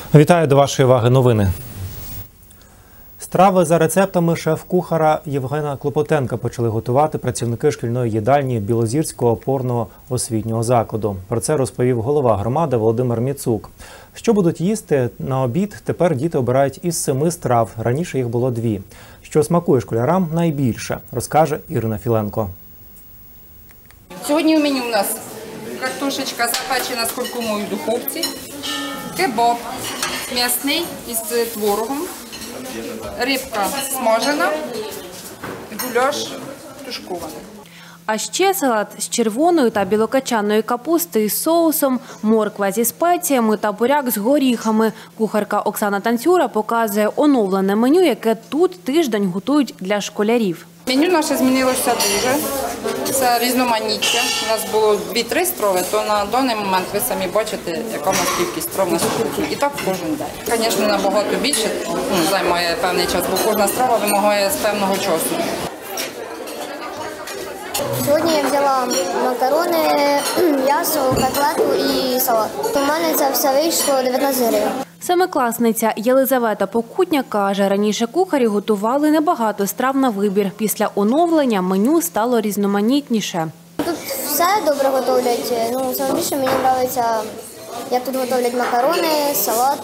Вітаю, до вашої уваги новини. Страви за рецептами шеф-кухара Євгена Клопотенка почали готувати працівники шкільної їдальні Білозірського опорного освітнього закладу. Про це розповів голова громади Володимир Міцук. Що будуть їсти на обід, тепер діти обирають із 7 страв. Раніше їх було 2. Що смакує школярам найбільше, розкаже Ірина Філенко. Сьогодні в меню у нас картошечка запечена з куркумою в духовці, кебаб м'ясний із творогом, рибка смажена, гуляш тушкований. А ще салат з червоною та білокачанною капусти із соусом, морква зі спеціями та буряк з горіхами. Кухарка Оксана Танцюра показує оновлене меню, яке тут тиждень готують для школярів. Меню наше змінилося дуже. Це різноманіття. У нас було 2-3 страви, то на даний момент ви самі бачите, яка у нас кількість страв на кухні. І так кожен день. Звісно, набагато більше займає певний час, бо кожна страва вимагає з певного часу. Сьогодні я взяла макарони, м'ясо, котлету і салат. У мене це все вийшло 19 гривень. Семикласниця Єлизавета Покутня каже, раніше кухарі готували небагато страв на вибір. Після оновлення меню стало різноманітніше. Тут все добре готують. Саме більше мені подобається, як тут готують макарони, салат,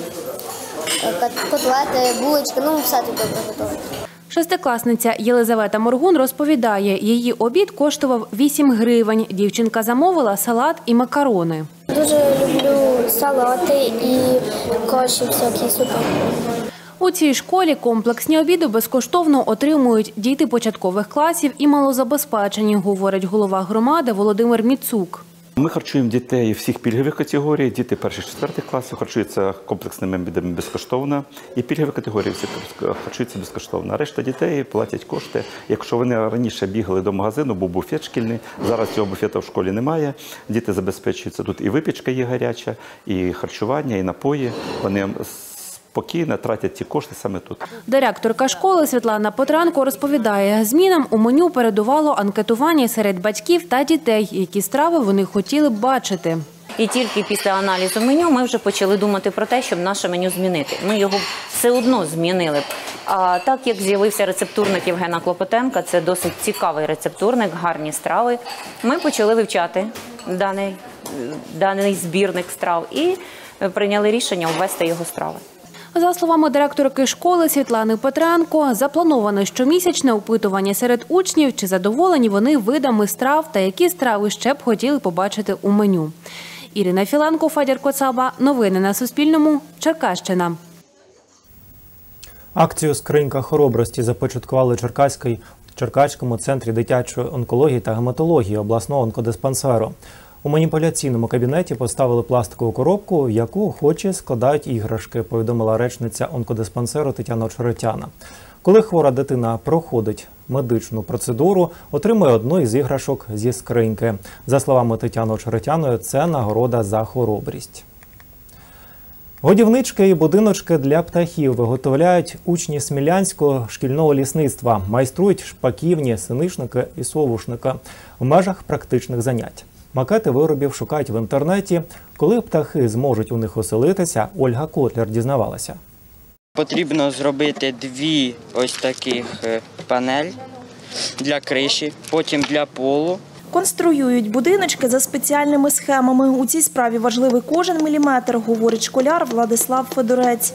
котлети, булочки, все тут добре готують. Шестикласниця Єлизавета Моргун розповідає, її обід коштував 8 гривень. Дівчинка замовила салат і макарони. Дуже люблю салати і каші всякі супи. У цій школі комплексні обіди безкоштовно отримують діти початкових класів і малозабезпечені, говорить голова громади Володимир Міцук. Ми харчуємо дітей всіх пільгових категорій. Діти 1-4 класів харчуються комплексними обідами безкоштовно. І пільгові категорії всі харчуються безкоштовно. А решта дітей платять кошти. Якщо вони раніше бігали до магазину, був буфет шкільний, зараз цього буфету в школі немає. Діти забезпечуються тут і випічка є гаряча, і харчування, і напої. Вони спокійно тратять ті кошти саме тут. Директорка школи Світлана Петренко розповідає, змінам у меню передувало анкетування серед батьків та дітей, які страви вони хотіли б бачити. І тільки після аналізу меню ми вже почали думати про те, щоб наше меню змінити. Ми його все одно змінили. А так як з'явився рецептурник Євгена Клопотенка, це досить цікавий рецептурник, гарні страви, ми почали вивчати даний збірник страв і прийняли рішення ввести його страви. За словами директорки школи Світлани Петренко, заплановане щомісячне опитування серед учнів, чи задоволені вони видами страв та які страви ще б хотіли побачити у меню. Ірина Філенко, Федір Коцаба. Новини на Суспільному. Черкащина. Акцію «Скринька хоробрості» започаткували в Черкаському центрі дитячої онкології та гематології обласного онкодиспансеру. У маніпуляційному кабінеті поставили пластикову коробку, в яку охочі складають іграшки, повідомила речниця онкодиспансеру Тетяна Очеретяна. Коли хвора дитина проходить медичну процедуру, отримує одну із іграшок зі скриньки. За словами Тетяни Очеретяної, це нагорода за хоробрість. Годівнички і будиночки для птахів виготовляють учні Смілянського шкільного лісництва. Майструють шпаківні, синичники і совушники в межах практичних занять. Макети виробів шукають в інтернеті. Коли птахи зможуть у них оселитися, Ольга Котляр дізнавалася. Потрібно зробити 2 ось таких панель для криші, потім для полу. Конструюють будиночки за спеціальними схемами. У цій справі важливий кожен міліметр, говорить школяр Владислав Федорець.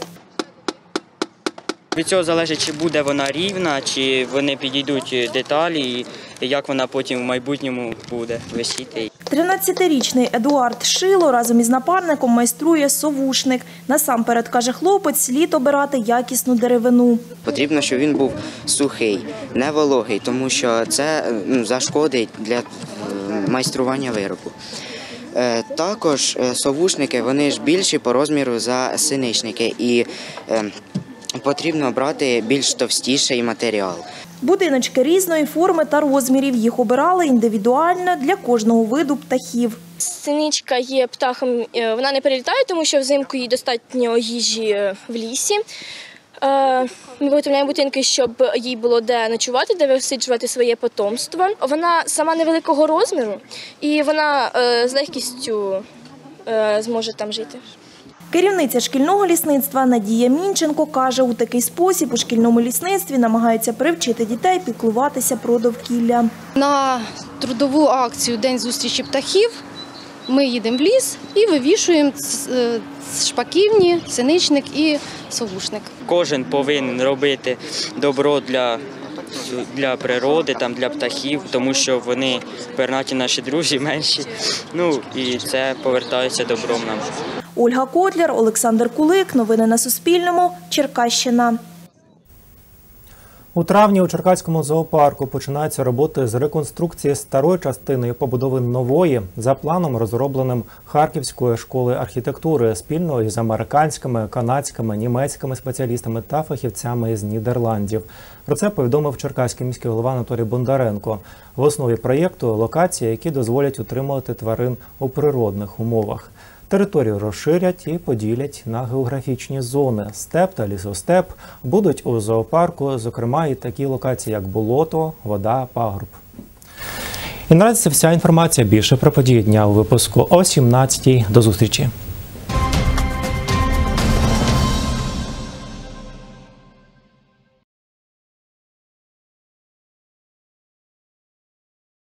Від цього залежить, чи буде вона рівна, чи вони підійдуть деталі, і як вона потім в майбутньому буде висіти. 13-річний Едуард Шило разом із напарником майструє совушник. Насамперед, каже хлопець, слід обирати якісну деревину. Потрібно, щоб він був сухий, не вологий, тому що це зашкодить для майстрування виробу. Також совушники, вони ж більші по розміру за синичники і потрібно брати більш товстіший матеріал. Будиночки різної форми та розмірів. Їх обирали індивідуально для кожного виду птахів. Синичка є птахом, вона не перелітає, тому що взимку їй достатньо їжі в лісі. Ми виготовляємо будинки, щоб їй було де ночувати, де висиджувати своє потомство. Вона сама невеликого розміру і вона з легкістю зможе там жити. Керівниця шкільного лісництва Надія Мінченко каже, у такий спосіб у шкільному лісництві намагаються привчити дітей піклуватися про довкілля. На трудову акцію «День зустрічі птахів» ми їдемо в ліс і вивішуємо шпаківні, синичник і совушник. Кожен повинен робити добро для природи, для птахів, тому що вони пернаті наші друзі, менші. І це повертається добром нам. Ольга Котляр, Олександр Кулик. Новини на Суспільному. Черкащина. У травні у Черкаському зоопарку починаються роботи з реконструкції старої частини і побудови нової за планом, розробленим Харківською школою архітектури спільно із американськими, канадськими, німецькими спеціалістами та фахівцями з Нідерландів. Про це повідомив черкаський міський голова Анатолій Бондаренко. В основі проєкту – локації, які дозволять утримувати тварин у природних умовах. Територію розширять і поділять на географічні зони. Степ та лісостеп будуть у зоопарку, зокрема і такі локації, як болото, вода, пагорб. І наразі це вся інформація. Більше про події дня у випуску о 17-й. До зустрічі!